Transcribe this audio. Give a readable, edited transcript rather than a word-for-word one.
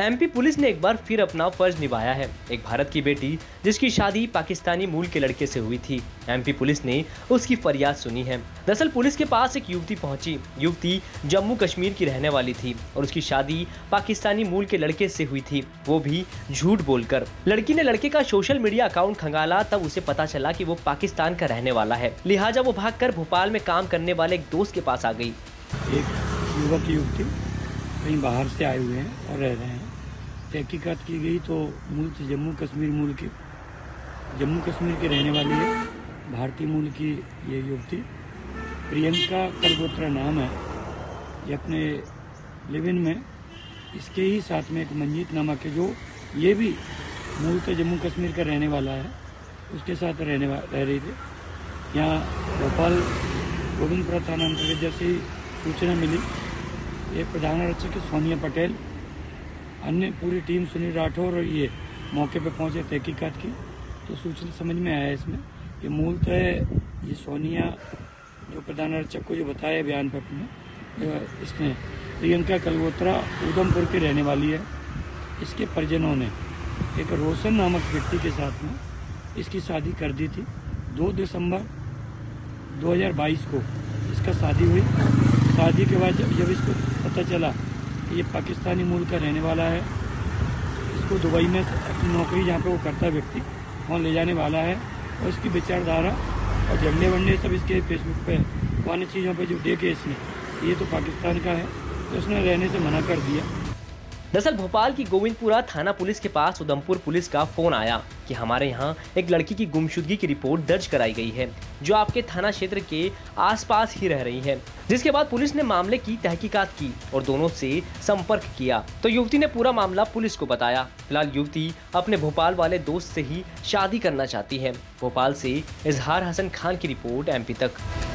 MP police ने एक बार फिर अपना फर्ज निभाया है। एक भारत की बेटी जिसकी शादी पाकिस्तानी मूल के लड़के से हुई थी, एमपी पुलिस ने उसकी फरियाद सुनी है। दरअसल पुलिस के पास एक युवती पहुंची। युवती जम्मू कश्मीर की रहने वाली थी और उसकी शादी पाकिस्तानी मूल के लड़के से हुई थी, वो भी झूठ बोलकर। लड़की ने लड़के का सोशल मीडिया अकाउंट खंगाला, तब उसे पता चला कि वो पाकिस्तान का रहने वाला है। लिहाजा वो भागकर भोपाल में काम करने वाले एक दोस्त के पास आ गई। एक युवक युवती कहीं बाहर से आए हुए हैं और रह रहे हैं। तहकीकात की गई तो मूल जम्मू कश्मीर के रहने वाली है। भारतीय मूल की ये युवती प्रियंका कलगोत्रा नाम है। ये अपने लिव इन में इसके ही साथ में एक मंजीत नामक है, जो ये भी मूल जम्मू कश्मीर का रहने वाला है, उसके साथ रह रही थी। यहाँ भोपाल गोविंदपुरा थाना अंतर्गत जैसे ही सूचना मिली, ये प्रधान आरक्षक सोनिया पटेल, अन्य पूरी टीम सुनील राठौर और ये मौके पे पहुंचे तहकीकात की, तो सूचना समझ में आया इसमें कि मूलतः ये सोनिया जो प्रधान आरक्षक को जो बताया बयान पत्र में, इसने प्रियंका कलगोत्रा उधमपुर की रहने वाली है। इसके परिजनों ने एक रोशन नामक व्यक्ति के साथ में इसकी शादी कर दी थी। 2 दिसंबर 2022 को इसका शादी हुई। शादी के बाद जब इसको पता चला कि ये पाकिस्तानी मूल का रहने वाला है, इसको दुबई में अपनी नौकरी जहाँ पे वो करता है व्यक्ति, वहाँ ले जाने वाला है। और इसकी विचारधारा और झंडे वंडे सब इसके फेसबुक पे अन्य चीज़ों पे जो देखे इसने, ये तो पाकिस्तान का है, तो उसने रहने से मना कर दिया। दरअसल भोपाल की गोविंदपुरा थाना पुलिस के पास उधमपुर पुलिस का फोन आया कि हमारे यहाँ एक लड़की की गुमशुदगी की रिपोर्ट दर्ज कराई गई है, जो आपके थाना क्षेत्र के आसपास ही रह रही है। जिसके बाद पुलिस ने मामले की तहकीकात की और दोनों से संपर्क किया, तो युवती ने पूरा मामला पुलिस को बताया। फिलहाल युवती अपने भोपाल वाले दोस्त से ही शादी करना चाहती है। भोपाल से इजहार हसन खान की रिपोर्ट, एमपी तक।